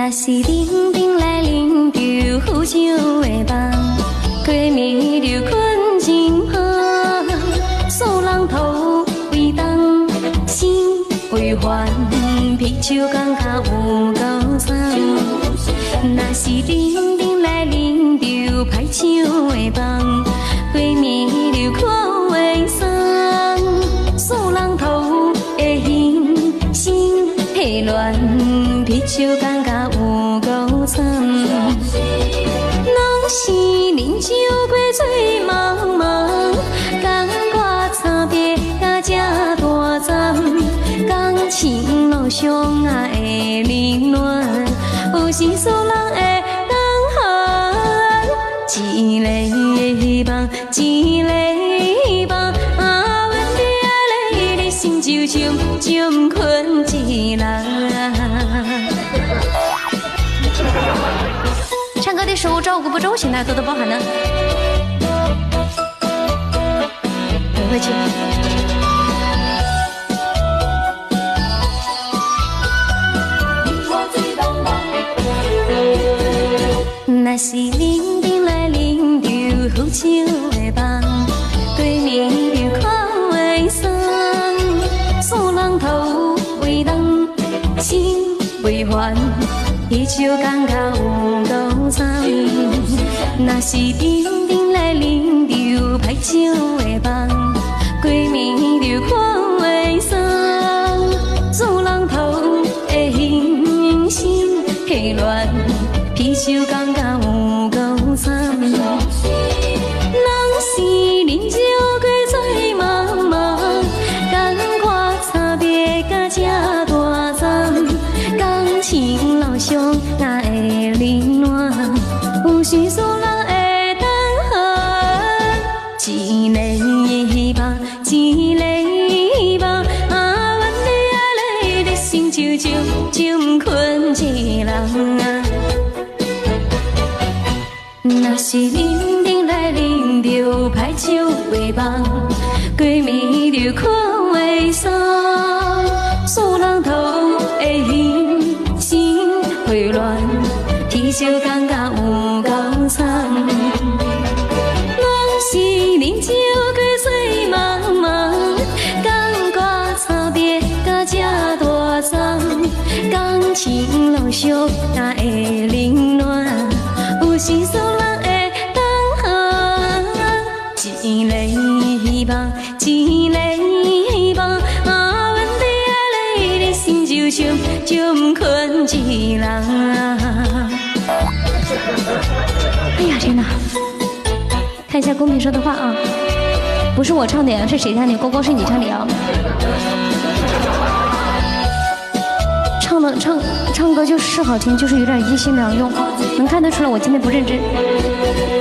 若是冷冷来啉着苦酒的梦，过暝就困真好。素人头为重，心为烦，啤酒感觉有够惨。若是冷冷来啉着歹酒的梦，过暝就看袂爽。素人头的形，心会乱，啤酒感觉有够惨。拢是啉酒过醉茫茫，感觉差别甲这大站，感情路上啊会冷暖，有时素人会当寒，一个梦一个梦，啊，阮的爱你的心就就困一人。唱歌的时候照顾不周，请大家多多包涵呢。不会去。若是冷冷来啉着好酒的梦，过暝就看袂爽。素人头为重，心为烦，啤酒感觉有够惨。若是冷冷来啉着歹酒的梦，过暝就看袂爽。素人头的形，心会乱，啤酒感觉有够惨。人是啉酒过醉茫茫，感觉差别甲这大站，感情路上哪会冷暖，有时素人会当寒，一个梦一个梦，啊，阮的爱你的心就就困一人啊。若是冷冷来啉着歹酒的梦，过暝就看袂爽。素人头的形，心会乱，啤酒感觉有够惨。拢是啉酒过醉茫茫，感觉差别甲这大站，感情路上哪会冷暖，有时素人会当寒，一个梦一个梦，啊，阮的爱你的心就就困一人啊。哎呀天哪！看一下公屏说的话啊，不是我唱的呀，是谁唱的？勾勾是你唱的啊。唱歌就是好听，就是有点一心两用，能看得出来我今天不认真。